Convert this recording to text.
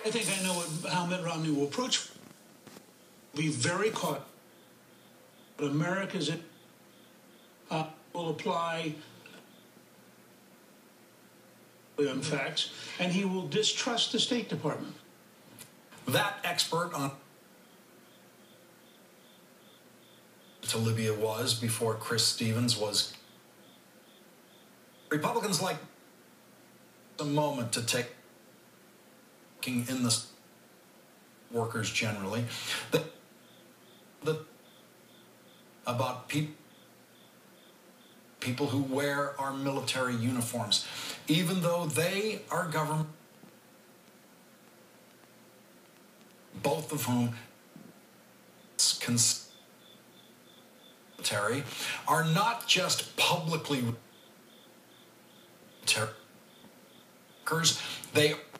I think I know how Mitt Romney will approach. Be very cautious. But America's will apply on facts, and he will distrust the State Department. That expert on to Libya was before Chris Stevens was. Republicans like a moment to take in the workers generally about people who wear our military uniforms, even though they are government, both of whom are not just publicly workers, they